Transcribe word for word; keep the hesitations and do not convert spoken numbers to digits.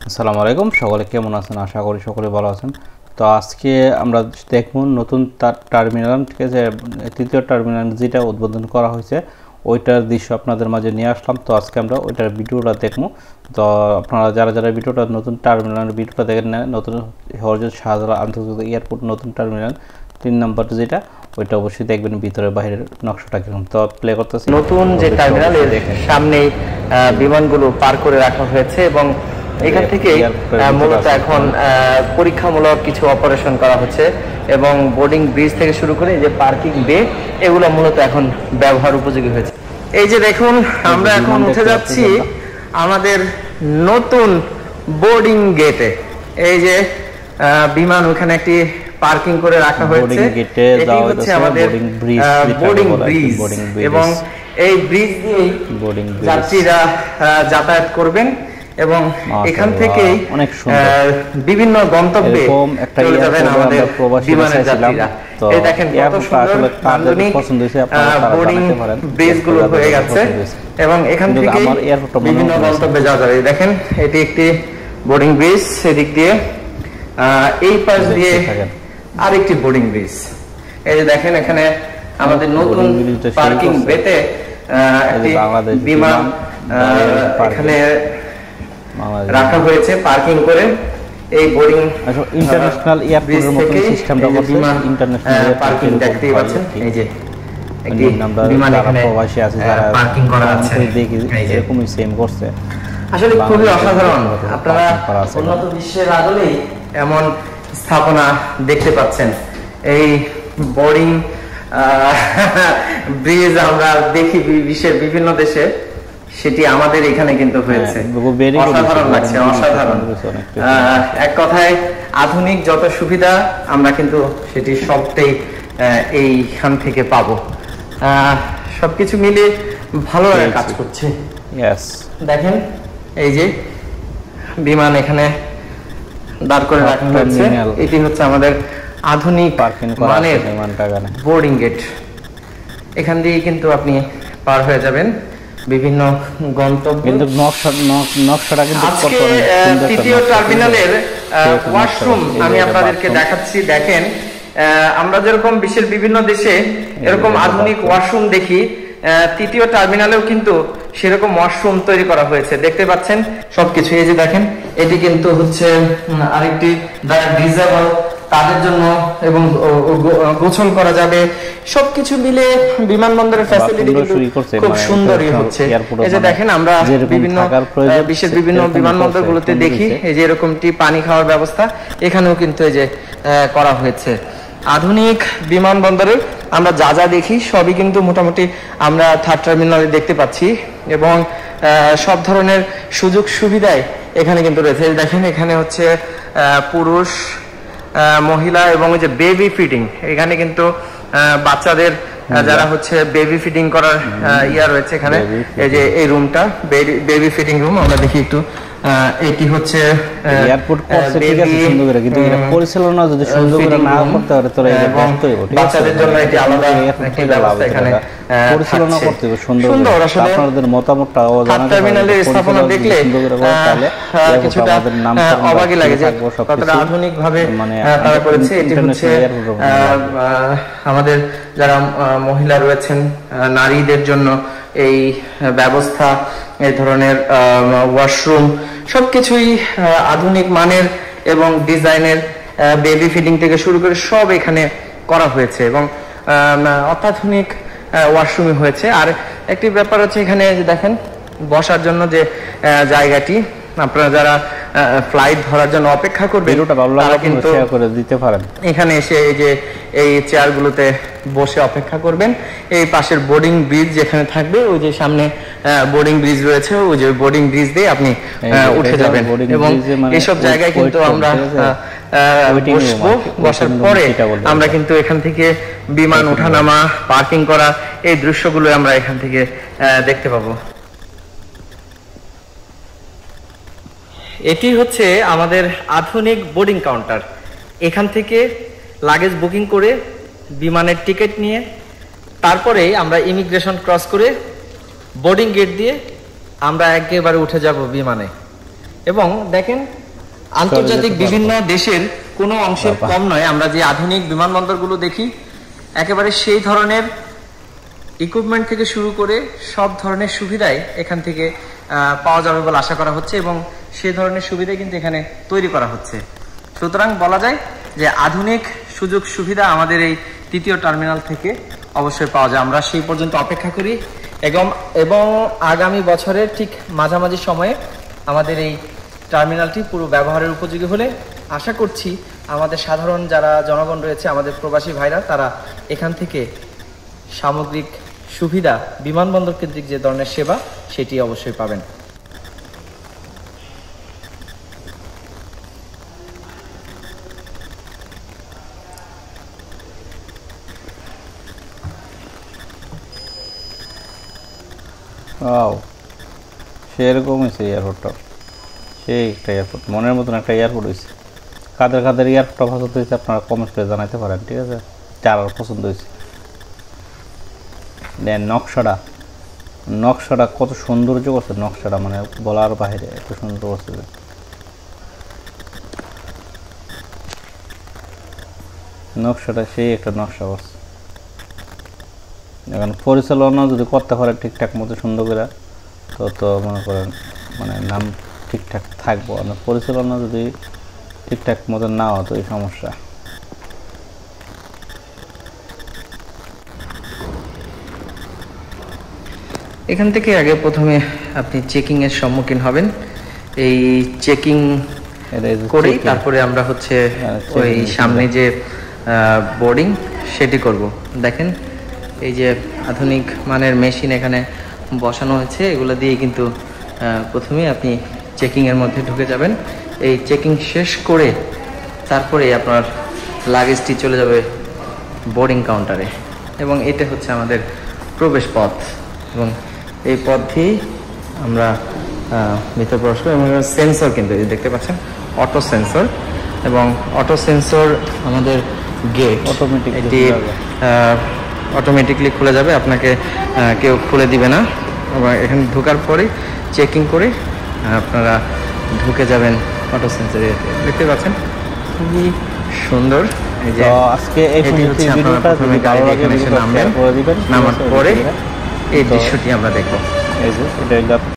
আসসালামু আলাইকুম, সকলে কেমন আছেন? আশা করি সকলে ভালো আছেন। তো আজকে আমরা দেখব নতুন টার্মিনাল, ঠিক আছে, তৃতীয় টার্মিনাল যেটা উদ্বোধন করা হয়েছে ওইটার দৃশ্য আপনাদের মাঝে নিয়ে আসলাম। তো আজকে আমরা ওইটার ভিডিওটা দেখবো। তো আপনারা যারা যারা ভিডিওটা নতুন টার্মিনালের ভিডিওটা দেখেন না, নতুন হজরত শাহজালাল আন্তর্জাতিক এয়ারপোর্ট নতুন টার্মিনাল তিন নম্বর যেটা, ওইটা অবশ্যই দেখবেন ভিতরে বাইরের নকশাটা কিরকম। তো প্লে করতেছি। নতুন যে টার্মিনালের সামনে বিমানগুলো পার করে রাখা হয়েছে এবং এখান থেকে মূলত এখন পরীক্ষামূলক কিছু অপারেশন করা হচ্ছে এবং বোর্ডিং ব্রিজ থেকে শুরু করে যে পার্কিং বে এগুলো মূলত এখন ব্যবহার উপযোগী হয়েছে। এই যে দেখুন, আমরা এখন উঠে যাচ্ছি আমাদের নতুন বোর্ডিং গেটে। এই যে বিমান ওখানে একটি পার্কিং করে রাখা হয়েছে, এটি হচ্ছে আমাদের বোর্ডিং ব্রিজ এবং এই ব্রিজ দিয়ে যাত্রীরা যাতায়াত করবেন এবং এখান থেকে বিভিন্ন গন্তব্যে চলে যাবেন আমাদের বিমানের যাত্রীরা। এই দেখেন কত সুন্দর নান্দনিক বোর্ডিং ব্রিজগুলো হয়ে গেছে এবং এখান থেকে বিভিন্ন গন্তব্যে যাওয়া যাবে। দেখেন এটি একটি বোর্ডিং ব্রিজ, এদিক দিয়ে এই পাশ দিয়ে আরেকটি বোর্ডিং ব্রিজ। এই যে দেখেন এখানে আমাদের নতুন পার্কিং বেতে একটি বিমান এখানে রাখা হয়েছে পার্কিং করে। এই বোর্ডিং ইন্টারন্যাশনাল এয়ারপোর্টের মতো সিস্টেমটা করছে, ইন্টারন্যাশনাল পার্কিং দেখতে পাচ্ছেন। এই যে একটি বিমান এখানে প্রবাসী আছে যারা পার্কিং করা আছে, দেখি এরকমই সেম করছে। আসলে খুবই অসাধারণ। আপনারা উন্নত বিশ্বের আদলে এমন স্থাপনা দেখতে পাচ্ছেন। এই বোর্ডিং ব্রিজ আমরা দেখি বিশ্বের বিভিন্ন দেশে, সেটি আমাদের এখানে কিন্তু হয়েছে। অসাধারণ লাগছে, অসাধারণ। এক কথায় আধুনিক যত সুবিধা আমরা কিন্তু সেটি সবটাই এইখান থেকে পাবো। সবকিছু মিলে ভালো কাজ করছে। দেখেন এই যে বিমান এখানে দাঁড় করে রাখা হয়েছে, এটি হচ্ছে আমাদের আধুনিক মানের বোর্ডিং গেট। এখান দিয়ে কিন্তু আপনি পার হয়ে যাবেন বিভিন্ন গন্তব্য। কিন্তু নকশাটা কিন্তু তৃতীয় টার্মিনালের ওয়াশরুম আমি আপনাদেরকে দেখাচ্ছি। দেখেন আমরা যেরকম বিশ্বের বিভিন্ন দেশে এরকম আধুনিক ওয়াশরুম দেখি, তৃতীয় টার্মিনালেও কিন্তু সেরকম ওয়াশরুম তৈরি করা হয়েছে। দেখতে পাচ্ছেন সবকিছু। এই যে দেখেন এটি কিন্তু হচ্ছে আরেকটি ডিজেবল তাদের জন্য এবং গোসল করা যাবে। সবকিছু মিলে বিমানবন্দরের ফ্যাসিলিটি কিন্তু খুব সুন্দরই হচ্ছে। এই যে দেখেন আমরা বিভিন্ন বিশ্বের বিভিন্ন বিমানবন্দরগুলোতে দেখি এই যে এরকমটি পানি খাওয়ার ব্যবস্থা এখানেও কিন্তু এই যে করা হয়েছে। আধুনিক বিমানবন্দরে আমরা যা যা দেখি সবই কিন্তু মোটামুটি আমরা থার্ড টার্মিনালে দেখতে পাচ্ছি এবং সব ধরনের সুযোগ সুবিধায় এখানে কিন্তু রয়েছে। দেখেন এখানে হচ্ছে পুরুষ, মহিলা এবং যে বেবি ফিডিং, এখানে কিন্তু বাচ্চাদের যারা হচ্ছে বেবি ফিডিং করার ইয়া রয়েছে এখানে। এই যে এই রুমটা বেবি ফিডিং রুম, আমরা দেখি একটু। এটি হচ্ছে এয়ারপোর্ট করছে, ঠিক আছে, সুন্দর করে, কিন্তু এটা পরিচালনা যদি সুন্দর করে না করতে পারে তাহলে এটা ব্যর্থ হবে। ঠিক আছে, বাচ্চাদের জন্য এটি আলাদা একটি ব্যবস্থা এখানে পরিচালনা করতে হবে সুন্দর করে। আপনাদের মতামতটা জানাতে টার্মিনালের স্থাপনা দেখলে কিছুটা অবাকই লাগে যে কতটা আধুনিক ভাবে তারা করেছে। এটি হচ্ছে আমাদের যারা মহিলা রয়েছেন নারীদের জন্য এই ব্যবস্থা, এই ধরনের ওয়াশরুম সবকিছুই আধুনিক মানের এবং ডিজাইনের। বেবি ফিডিং থেকে শুরু করে সব এখানে করা হয়েছে এবং অত্যাধুনিক ওয়াশরুম হয়েছে। আর একটি ব্যাপার হচ্ছে এখানে যে দেখেন বসার জন্য যে জায়গাটি, আপনারা যারা ফ্লাইট ধরার জন্য অপেক্ষা করবেন তারা কিন্তু এখানে এসে এই যে এই চেয়ারগুলোতে বসে অপেক্ষা করবেন। এই পাশের বোর্ডিং ব্রিজ যেখানে থাকবে, ওই যে সামনে বোর্ডিং ব্রিজ রয়েছে, ওই যে বোর্ডিং ব্রিজ দিয়ে আপনি উঠে যাবেন এবং এইসব জায়গায় কিন্তু আমরা বসবো। বসার পরে আমরা কিন্তু এখান থেকে বিমান ওঠানামা, পার্কিং করা এই দৃশ্যগুলো আমরা এখান থেকে দেখতে পাবো। এটি হচ্ছে আমাদের আধুনিক বোর্ডিং কাউন্টার। এখান থেকে লাগেজ বুকিং করে বিমানের টিকিট নিয়ে তারপরে আমরা ইমিগ্রেশন ক্রস করে বোর্ডিং গেট দিয়ে আমরা একেবারে উঠে যাব বিমানে। এবং দেখেন আন্তর্জাতিক বিভিন্ন দেশের কোনো অংশের কম নয়। আমরা যে আধুনিক বিমানবন্দরগুলো দেখি একেবারে সেই ধরনের ইকুইপমেন্ট থেকে শুরু করে সব ধরনের সুবিধাই এখান থেকে পাওয়া যাবে বলে আশা করা হচ্ছে এবং সেই ধরনের সুবিধাই কিন্তু এখানে তৈরি করা হচ্ছে। সুতরাং বলা যায় যে আধুনিক সুযোগ সুবিধা আমাদের এই তৃতীয় টার্মিনাল থেকে অবশ্যই পাওয়া যায়। আমরা সেই পর্যন্ত অপেক্ষা করি এবং এবং আগামী বছরের ঠিক মাঝামাঝি সময়ে আমাদের এই টার্মিনালটি পুরো ব্যবহারের উপযোগী হলে আশা করছি আমাদের সাধারণ যারা জনগণ রয়েছে, আমাদের প্রবাসী ভাইরা, তারা এখান থেকে সামগ্রিক সুবিধা, বিমানবন্দর কেন্দ্রিক যে ধরনের সেবা সেটি অবশ্যই পাবেন। সেরকম হয়েছে এয়ারপোর্টটা, সেই একটা এয়ারপোর্ট, মনের মতন একটা এয়ারপোর্ট হয়েছে। কাদের কাদের এয়ারপোর্টটা পছন্দ হয়েছে আপনারা কমেন্ট করে জানাতে পারেন, ঠিক আছে? যার পছন্দ হয়েছে। দেন নকশাটা নকশাটা কত সৌন্দর্য করছে, নকশাটা মানে বলার বাইরে এত সুন্দর করছে। নকশাটা সেই একটা নকশা করছে। এখন পরিচালনা যদি করতে পারে ঠিকঠাক মতো সুন্দর করে, তো তো মনে করেন মানে নাম ঠিকঠাক থাকবো। আর পরিচালনা যদি ঠিকঠাক মতো না হয় তো এই সমস্যা। এখান থেকে আগে প্রথমে আপনি চেকিং এর সম্মুখীন হবেন। এই চেকিং করেই তারপরে আমরা হচ্ছে ওই সামনে যে বোর্ডিং সেটি করব। দেখেন এই যে আধুনিক মানের মেশিন এখানে বসানো হয়েছে, এগুলো দিয়ে কিন্তু প্রথমে আপনি চেকিং এর মধ্যে ঢুকে যাবেন। এই চেকিং শেষ করে তারপরে আপনার লাগেজটি চলে যাবে বোর্ডিং কাউন্টারে এবং এটা হচ্ছে আমাদের প্রবেশ পথ এবং এই পথ দিয়েই আমরা ভিতরে প্রবেশ করি। এবং সেন্সর কিন্তু দেখতে পাচ্ছেন অটো সেন্সর, এবং অটো সেন্সর আমাদের গেট অটোমেটিক এটি অটোমেটিকলি খুলে যাবে, আপনাকে কেউ খুলে দিবে না। এবং এখানে ঢোকার পরে চেকিং করে আপনারা ঢুকে যাবেন অটো সেন্সরে। দেখতে পাচ্ছেন খুবই সুন্দর। এই যে আজকে এই ভিডিওটা যদি ভালো লাগে নামার পরে এই দৃশ্যটি আমরা দেখব। এই যে এটা